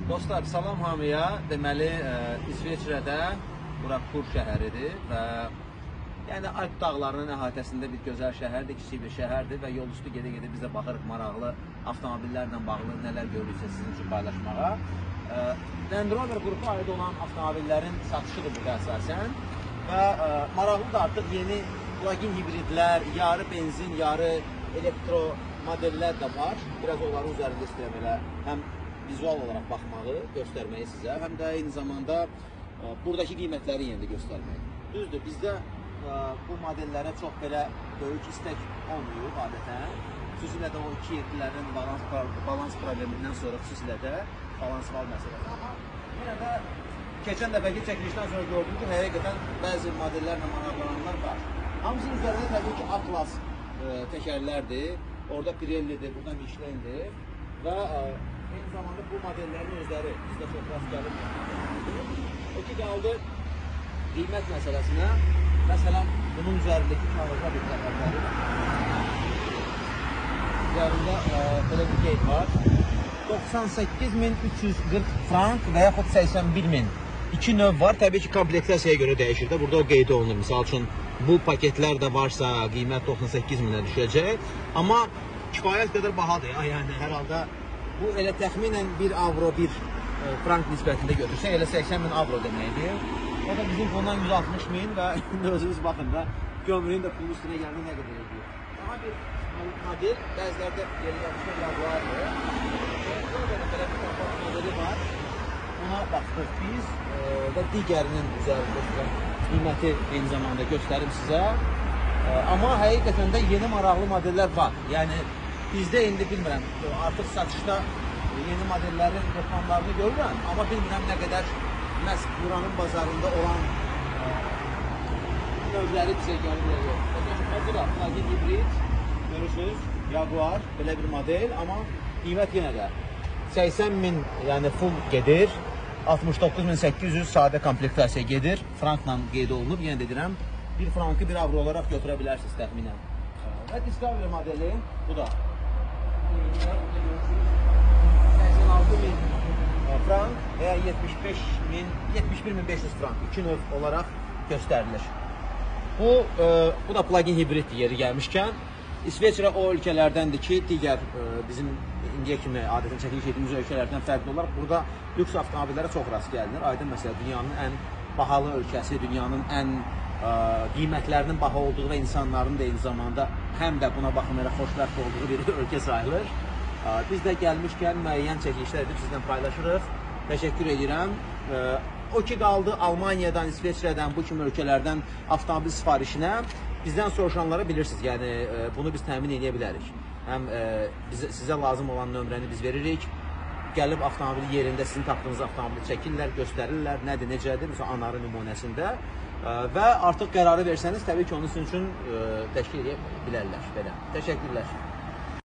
Dostlar, salam hamıya. Deməli, İsveçrədə bura Kur şəhəridir və yəni Alp dağlarının əhatəsində bir gözəl şəhərdir, kiçik bir şəhərdir və yol üstü gedə-gedə biz də baxırıq maraqlı avtomobillərlə bağlı nələr görürüksə sizin üçün paylaşmağa. Land Rover qrupa aid olan avtomobillərin satışıdır burada əsasən və maraqlı da artıq yeni plug-in hibridlər, yarı benzin, yarı elektro modellər də var. Biraz onların üzərində istəyirəm elə həm vizual olaraq baxmağı, göstərməyi sizə, həm də eyni zamanda buradakı qiymətləri yenə də göstərməyi. Düzdür, bizdə bu modellərə çox belə böyük istək olmuyor adətən. Xüsusilə də o 2.7-lərin balans problemindən sonra xüsusilə də balansval məsələsi. Amma yenə də keçən dəfəki çəkilişdən sonra gördüm ki, həqiqətən bəzi modellərlə maraqlananlar var. Hamısının üzərində təbii ki, A-Class təkərlərdir. Orada Pirelli'dir, burada Michelin'dir və eyni zamanda bu modellərin özləri bizdə çox rast gəlir. O ki, qaldı qiymət məsələsinə. Məsələn, bunun üzərindəki kağıza bir təqərləri üzərində belə bir qeyd var. 98.340 frank və yaxud 81.000. İki növ var. Təbii ki, kompleksiyaya görə dəyişir də. Burada o qeyd olunur. Misal üçün, bu paketlər də varsa qiymət 98.000-ə düşəcək. Amma kifayət qədər bahadır. Yəni, hər halda bu elə təxminən 1 avro, 1 frank nisbətində götürsə, elə 80.000 avro deməkdir. O da bizim fondan 160.000 və özünüz baxın da, gömrüyün də pulun üstünə gəldi nə qədər ediyor. Daha bir model, bəzilərdə yerləşmə Jaguar'dır. Belə bir kompakt modeli var. Ona baxdıq biz və digərinin üzərində qiyməti eyni zamanda göstərim sizə. Amma həqiqətən də yeni maraqlı modellər var. Yəni, bizdə indi bilmirəm, artıq satışda yeni modellərin reklamlarını görürəm, amma bilmirəm nə qədər məhz buranın bazarında olan növləri bizə gəlir. Bu da plug-in hibrid, görürsünüz, Jaguar, belə bir model, amma qiymət yenə də 80.000, yəni full gedir, 69.800 sadə komplektasiya gedir, frankla qeyd olunub, yenə də deyirəm, 1 frankı 1 avro olaraq götürə bilərsiniz təxminən. Və Discovery modeli, bu da 86.000 frank və 71.500 frank, 2 növ olaraq göstərilir. Bu da plug-in hibriddir yeri gəlmişkən. İsveçrə o ölkələrdəndir ki, digər bizim indiyə kimi adətən çəkiliş etdiyimiz ölkələrdən fərqli olaraq burada lüks avtomobillərə çox rast gəlinir. Aydın məsələ, dünyanın ən bahalı ölkəsi, dünyanın ən qiymətlərinin baha olduğu və insanların da eyni zamanda həm də buna baxmayaraq xoşbəxt olduğu bir ölkə sayılır. Biz də gəlmişkən müəyyən çəkilişlər edib sizdən paylaşırıq. Təşəkkür edirəm. O ki, qaldı Almaniyadan, İsveçrədən, bu kimi ölkələrdən avtomobil sifarişinə bizdən soruşanlara bilirsiniz. Yəni, bunu biz təmin edə bilərik. Həm sizə lazım olan nömrəni biz veririk. Gəlib avtomobili yerində sizin tapdığınız avtomobili çəkirlər, göstərirlər, nədir, necədir, məsələn, anarı nümunəsində və artıq qərarı versəniz, təbii ki, onun sizin üçün təşkil edə bilərlər. Belə. Təşəkkürlər.